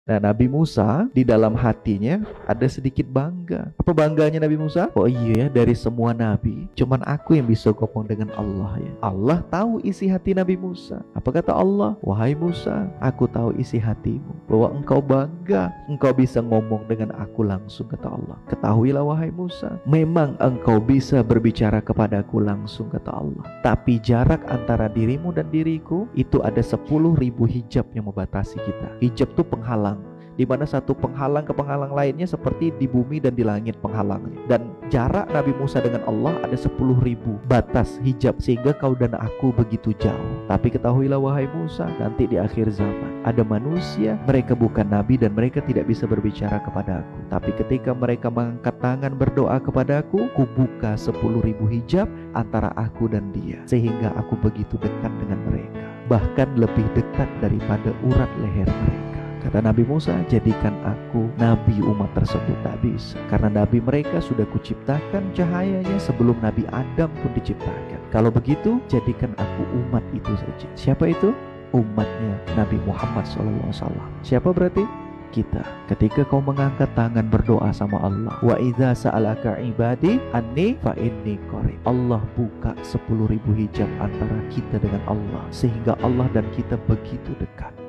Nah, Nabi Musa di dalam hatinya ada sedikit bangga. Apa bangganya Nabi Musa? Oh iya ya, dari semua nabi, cuman aku yang bisa ngomong dengan Allah ya. Allah tahu isi hati Nabi Musa. Apa kata Allah? Wahai Musa, aku tahu isi hatimu, bahwa engkau bangga, engkau bisa ngomong dengan aku langsung, kata Allah. Ketahuilah wahai Musa, memang engkau bisa berbicara kepadaku langsung, kata Allah. Tapi jarak antara dirimu dan diriku itu ada 10.000 hijab yang membatasi kita. Hijab itu penghalang, di mana satu penghalang ke penghalang lainnya seperti di bumi dan di langit penghalangnya. Dan jarak Nabi Musa dengan Allah ada 10.000 batas hijab, sehingga kau dan aku begitu jauh. Tapi ketahuilah wahai Musa, nanti di akhir zaman ada manusia, mereka bukan nabi dan mereka tidak bisa berbicara kepada aku. Tapi ketika mereka mengangkat tangan berdoa kepada aku, ku buka 10.000 hijab antara aku dan dia, sehingga aku begitu dekat dengan mereka, bahkan lebih dekat daripada urat leher mereka. Kata Nabi Musa, jadikan aku nabi umat tersebut. Tak bisa, karena nabi mereka sudah kuciptakan cahayanya sebelum Nabi Adam pun diciptakan. Kalau begitu, jadikan aku umat itu saja. Siapa itu? Umatnya Nabi Muhammad SAW. Siapa berarti? Kita. Ketika kau mengangkat tangan berdoa sama Allah, wa idza sa'alaka ibadi anni fa inni qarib. Allah buka 10.000 hijab antara kita dengan Allah, sehingga Allah dan kita begitu dekat.